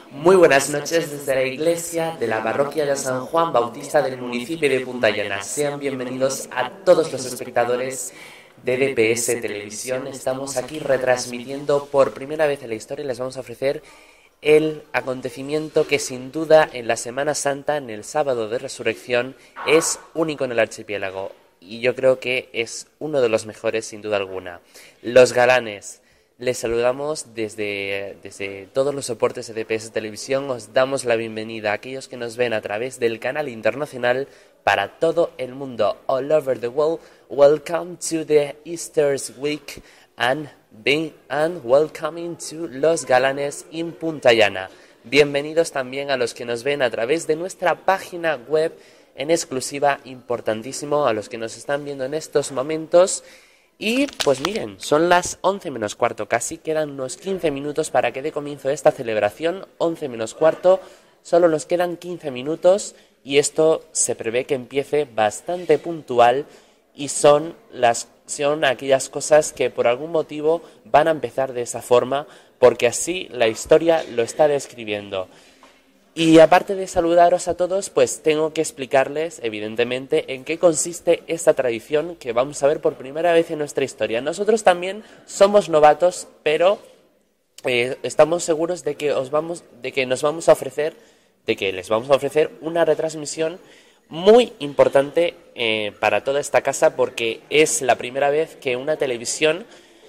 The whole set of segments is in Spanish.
Muy buenas noches desde la iglesia de la parroquia de San Juan Bautista del municipio de Punta Llana. Sean bienvenidos a todos los espectadores de DPS Televisión. Estamos aquí retransmitiendo por primera vez en la historia y les vamos a ofrecer el acontecimiento que sin duda en la Semana Santa, en el sábado de Resurrección, es único en el archipiélago. Y yo creo que es uno de los mejores sin duda alguna. Los galanes. Les saludamos desde todos los soportes de DPS Televisión. Os damos la bienvenida a aquellos que nos ven a través del canal internacional para todo el mundo. All over the world, welcome to the Easter's Week and welcoming to Los Galanes in Punta Llana. Bienvenidos también a los que nos ven a través de nuestra página web en exclusiva, importantísimo, a los que nos están viendo en estos momentos. Y pues miren, son las 11 menos cuarto casi, quedan unos 15 minutos para que dé comienzo esta celebración, 11 menos cuarto, solo nos quedan 15 minutos y esto se prevé que empiece bastante puntual y son aquellas cosas que por algún motivo van a empezar de esa forma porque así la historia lo está describiendo. Y aparte de saludaros a todos, pues tengo que explicarles, evidentemente, en qué consiste esta tradición que vamos a ver por primera vez en nuestra historia. Nosotros también somos novatos, pero estamos seguros de que les vamos a ofrecer una retransmisión muy importante para toda esta casa, porque es la primera vez que una televisión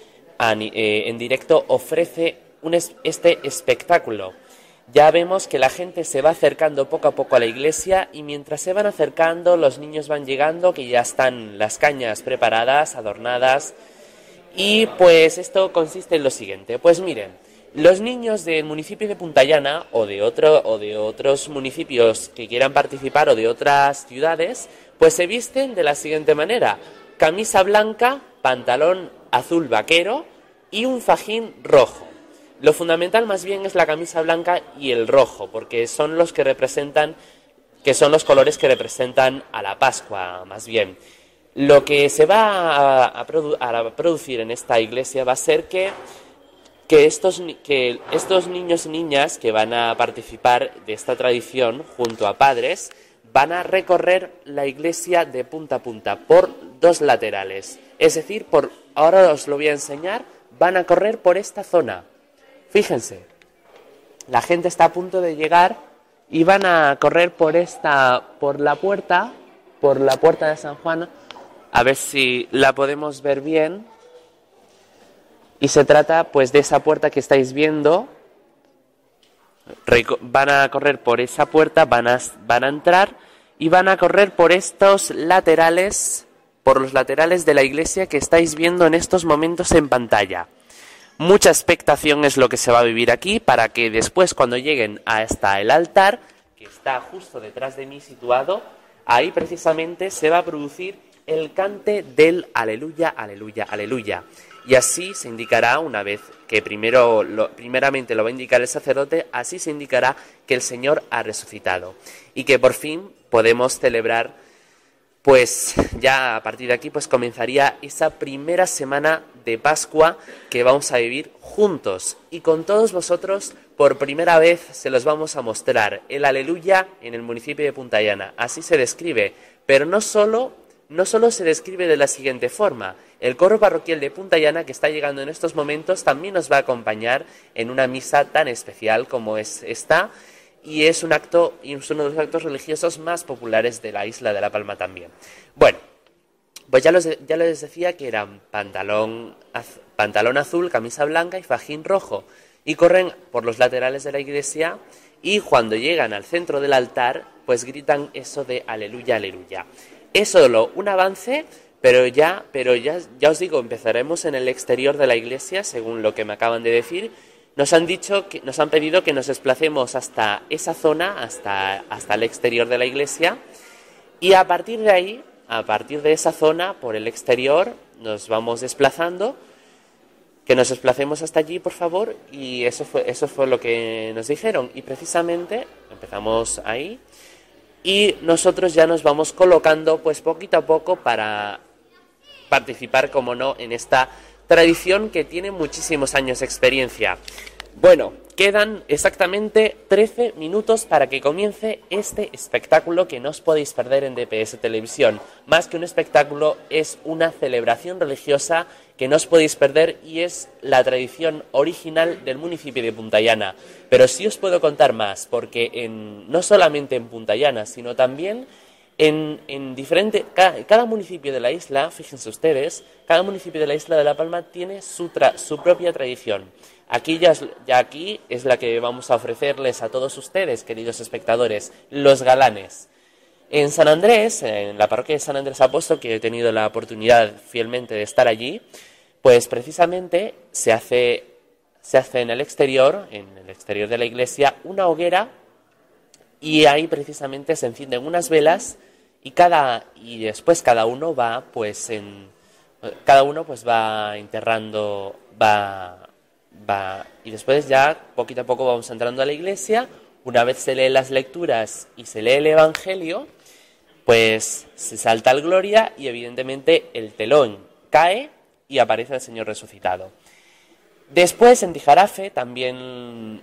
en directo ofrece este espectáculo. Ya vemos que la gente se va acercando poco a poco a la iglesia y mientras se van acercando los niños van llegando, que ya están las cañas preparadas, adornadas. Y pues esto consiste en lo siguiente. Pues miren, los niños del municipio de Punta Llana o de otros municipios que quieran participar o de otras ciudades, pues se visten de la siguiente manera: camisa blanca, pantalón azul vaquero y un fajín rojo. Lo fundamental más bien es la camisa blanca y el rojo, porque son los colores que representan a la Pascua, más bien. Lo que se va a producir en esta iglesia va a ser que estos niños y niñas que van a participar de esta tradición junto a padres van a recorrer la iglesia de punta a punta por dos laterales. Es decir, ahora os lo voy a enseñar, van a correr por esta zona. Fíjense, la gente está a punto de llegar y van a correr por la puerta de San Juan, a ver si la podemos ver bien. Y se trata pues de esa puerta que estáis viendo. Van a correr por esa puerta, van a entrar y van a correr por estos laterales, por los laterales de la iglesia que estáis viendo en estos momentos en pantalla. Mucha expectación es lo que se va a vivir aquí para que después, cuando lleguen hasta el altar, que está justo detrás de mí situado, ahí precisamente se va a producir el cante del aleluya, aleluya, aleluya. Y así se indicará, una vez que primeramente lo va a indicar el sacerdote, así se indicará que el Señor ha resucitado y que por fin podemos celebrar. Pues ya a partir de aquí pues comenzaría esa primera semana de Pascua que vamos a vivir juntos y con todos vosotros. Por primera vez se los vamos a mostrar el aleluya en el municipio de Punta Llana. Así se describe, pero no solo se describe de la siguiente forma. El coro parroquial de Punta Llana, que está llegando en estos momentos, también nos va a acompañar en una misa tan especial como es esta. Y es uno de los actos religiosos más populares de la isla de La Palma también. Bueno, pues ya les decía que eran pantalón azul, camisa blanca y fajín rojo. Y corren por los laterales de la iglesia y cuando llegan al centro del altar, pues gritan eso de aleluya, aleluya. Es solo un avance, pero ya os digo, empezaremos en el exterior de la iglesia, según lo que me acaban de decir. Nos han pedido que nos desplacemos hasta esa zona, hasta el exterior de la iglesia, y a partir de ahí, a partir de esa zona, por el exterior, nos vamos desplazando. Que nos desplacemos hasta allí, por favor, y eso fue lo que nos dijeron. Y precisamente empezamos ahí, y nosotros ya nos vamos colocando, pues poquito a poco, para participar, como no, en esta tradición que tiene muchísimos años de experiencia. Bueno, quedan exactamente 13 minutos para que comience este espectáculo que no os podéis perder en DPS Televisión. Más que un espectáculo, es una celebración religiosa que no os podéis perder y es la tradición original del municipio de Punta Llana. Pero sí os puedo contar más, porque no solamente en Punta Llana, sino también cada municipio de la isla, fíjense ustedes, cada municipio de la isla de La Palma tiene su propia tradición. Aquí aquí es la que vamos a ofrecerles a todos ustedes, queridos espectadores, los galanes. En San Andrés, en la parroquia de San Andrés Apóstol, que he tenido la oportunidad fielmente de estar allí, pues precisamente se hace en el exterior de la iglesia, una hoguera y ahí precisamente se encienden unas velas y después cada uno va enterrando, y después ya poquito a poco vamos entrando a la iglesia. Una vez se leen las lecturas y se lee el Evangelio, pues se salta al Gloria y evidentemente el telón cae y aparece el Señor resucitado. Después en Tijarafe también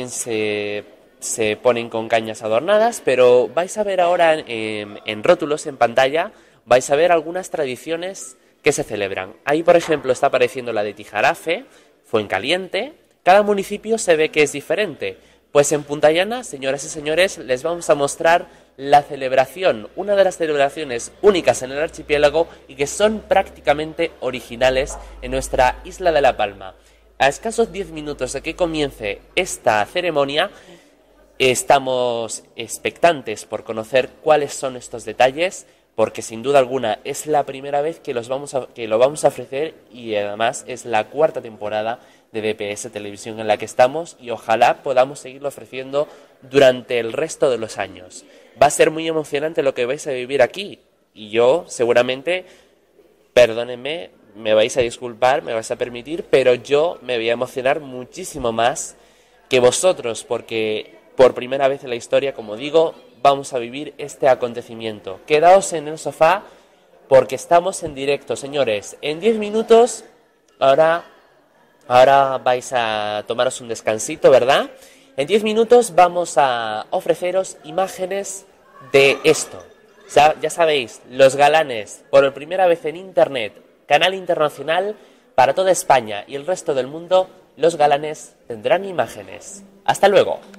se ponen con cañas adornadas, pero vais a ver ahora en rótulos, en pantalla, vais a ver algunas tradiciones que se celebran. Ahí, por ejemplo, está apareciendo la de Tijarafe, Fuencaliente. Cada municipio se ve que es diferente. Pues en Punta Llana, señoras y señores, les vamos a mostrar la celebración, una de las celebraciones únicas en el archipiélago y que son prácticamente originales en nuestra isla de La Palma. A escasos 10 minutos de que comience esta ceremonia, estamos expectantes por conocer cuáles son estos detalles, porque sin duda alguna es la primera vez que lo vamos a ofrecer y además es la cuarta temporada de DPS Televisión en la que estamos y ojalá podamos seguirlo ofreciendo durante el resto de los años. Va a ser muy emocionante lo que vais a vivir aquí y yo seguramente, perdónenme, me vais a disculpar, me vais a permitir, pero yo me voy a emocionar muchísimo más que vosotros porque por primera vez en la historia, como digo, vamos a vivir este acontecimiento. Quedaos en el sofá porque estamos en directo, señores. En 10 minutos, ahora vais a tomaros un descansito, ¿verdad? En 10 minutos vamos a ofreceros imágenes de esto. Ya sabéis, los galanes, por primera vez en Internet, canal internacional para toda España y el resto del mundo, los galanes tendrán imágenes. ¡Hasta luego!